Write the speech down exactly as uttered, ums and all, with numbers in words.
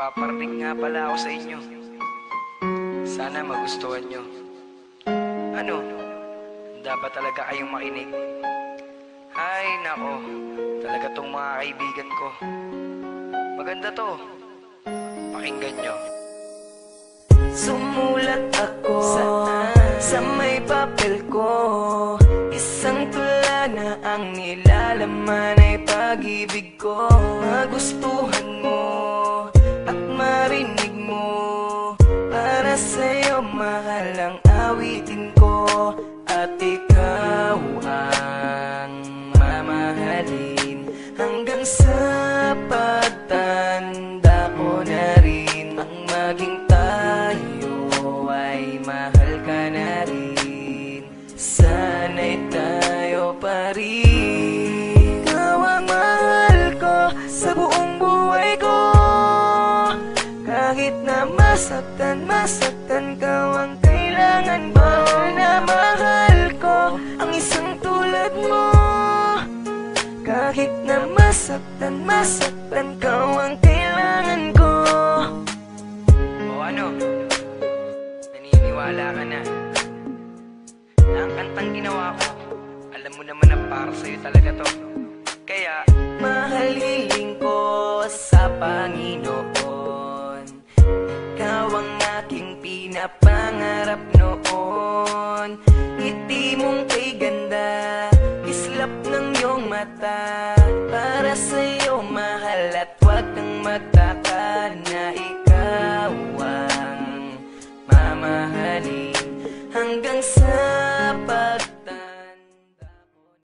paparinig nga pala ako sa inyo. Sana magustuhan nyo. Ano? Dapat talaga kayong makinig. Ay, nako. Talaga tong mga kaibigan ko. Maganda to. Pakinggan nyo. Sumulat ako sa, sa may papel ko. Isang tula na ang nilalaman ay pag-ibig ko. Magustuhan mo at marinig mo. Para sa'yo mahal ang awitin ko. At ikaw ang mamahalin hanggang sa pagtanda ko na rin. Ang maging tayo ay mahal ka na rin. Sana'y tayo pa rin. Ikaw ang mahal ko sa buong buhay ko. Kahit na masaktan, masaktan ka, ang kailangan ko. Na mahal ko ang isang tulad mo. Kahit na masaktan, masaktan ka, ang kailangan ko. O ano? Naniniwala ka na na ang kantang ginawa ko, alam mo naman na para sa'yo talaga to. Kaya mahal hiling ko sa Panginoon. Ikaw ang aking pinapangarap noon. Ngiti mong kay ganda, islap ng iyong mata. Para sa'yo mahal at huwag kang magtaka na ikaw ang mamahalin.